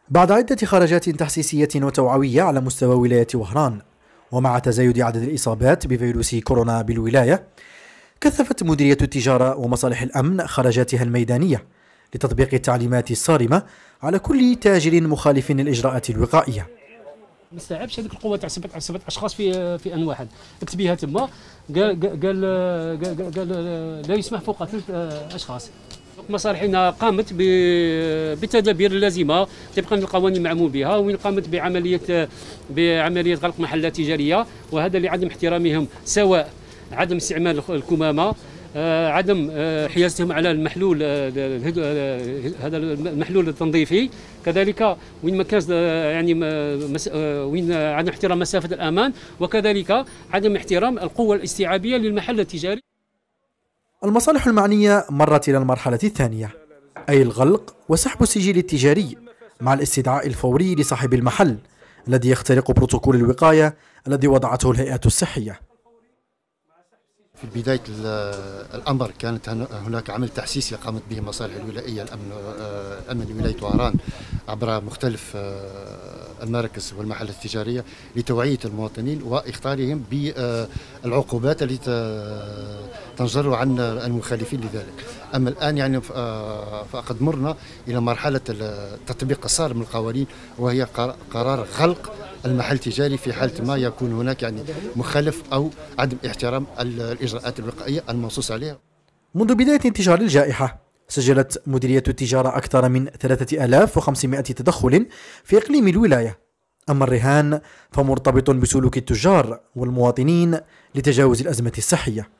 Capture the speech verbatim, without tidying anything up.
بعد عدة خرجات تحسيسية وتوعوية على مستوى ولاية وهران، ومع تزايد عدد الإصابات بفيروس كورونا بالولاية، كثفت مديرية التجارة ومصالح الأمن خرجاتها الميدانية لتطبيق التعليمات الصارمة على كل تاجر مخالف للإجراءات الوقائية. ما استوعبش هذيك القوه تاع سبعه سبعه اشخاص في في ان واحد، اكتبيها تما. قال قال قال, قال لا يسمح فوق ثلاث اشخاص. مصالحنا قامت بالتدابير اللازمه طبقا للقوانين المعمول بها، وين قامت بعمليه بعمليه غلق محلات تجاريه، وهذا لعدم احترامهم، سواء عدم استعمال الكمامه، عدم حيازتهم على المحلول هذا المحلول التنظيفي، كذلك وين ما كان يعني وين عدم احترام مسافه الامان، وكذلك عدم احترام القوه الاستيعابيه للمحل التجاري. المصالح المعنيه مرت الى المرحله الثانيه، اي الغلق وسحب السجل التجاري مع الاستدعاء الفوري لصاحب المحل الذي يخترق بروتوكول الوقايه الذي وضعته الهيئات الصحيه. في بداية الأمر كانت هناك عمل تحسيسي قامت به المصالح الولائية الأمن الأمن لولاية وهران عبر مختلف المراكز والمحلات التجارية لتوعية المواطنين وإخطارهم بالعقوبات التي تنجر عن المخالفين لذلك. أما الآن يعني فقد مرنا إلى مرحلة التطبيق الصارم للقوانين، وهي قرار غلق المحل التجاري في حالة ما يكون هناك يعني مخالف أو عدم احترام الإجراءات الوقائية المنصوص عليها. منذ بداية انتشار الجائحة سجلت مديرية التجارة أكثر من ثلاثة آلاف وخمسمائة تدخل في إقليم الولاية. أما الرهان فمرتبط بسلوك التجار والمواطنين لتجاوز الأزمة الصحية.